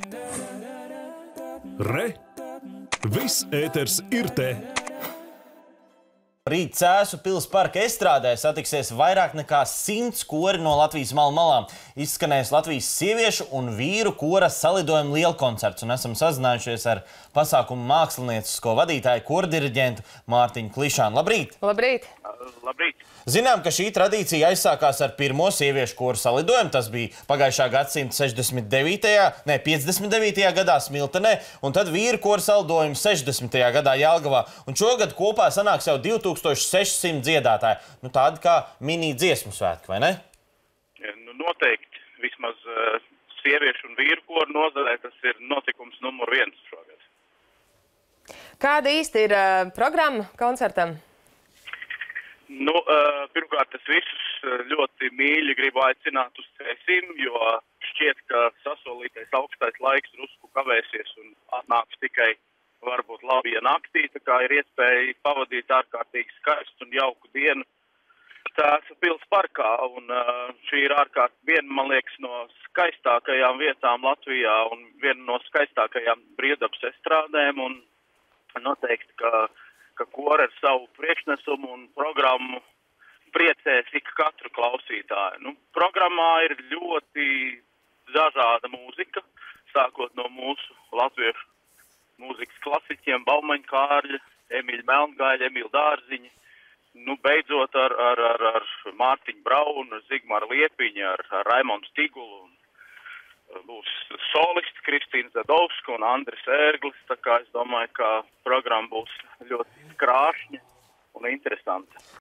Re! Viss ēters ir te! Rīt Cēsu pils parka estrādē satiksies vairāk nekā 100 kori no Latvijas malu malām. Izskanēs Latvijas sieviešu un vīru kora salidojuma lielkoncerts, un esam sazinājušies ar pasākumu māksliniecisko vadītāju kordiriģentu Mārtiņu Klišānu. Labrīt! Labrīt! Labrīt! Zinām, ka šī tradīcija aizsākās ar pirmo sieviešu koru salidojumu. Tas bija pagājušā gadsimta 59. gadā Smiltenē, un tad vīru koru salidojumu 60. gadā Jelgavā. Un šogad kopā sanāks jau 2600 dziedātāji. Nu, tādi kā mini dziesmu svētki, vai ne? Nu, noteikti. Vismaz sieviešu un vīru koru nozarē tas ir notikums numur 1 šogad. Kāda īsti ir programma koncertam? Nu, pirmkārt, es visus ļoti mīļi gribu aicināt uz Cēsim, jo šķiet, ka sasolītais augstais laiks drusku kavēsies un atnāks tikai varbūt labie naktī, tā kā ir iespēja pavadīt ārkārtīgi skaistu un jauku dienu Cēsu pils parkā, un šī ir viena, man liekas, no skaistākajām vietām Latvijā un viena no skaistākajām brīvdabas estrādēm, un noteikti, ka kora ar savu priekšnesumu un programmu priecēs ik katru klausītāju. Nu, programmā ir ļoti dažāda mūzika, sākot no mūsu latviešu mūzikas klasiķiem Baumaņa Kārļa, Emīļa Melngaļa, Emīļa Dārziņa, nu, beidzot ar Mārtiņu Braunu, Zigmaru Liepiņu, ar Raimondu Stigulu. Būs solisti Kristīna Zadovska un Andris Ērglis, tā kā es domāju, ka programma būs ļoti krāšņa un interesanta.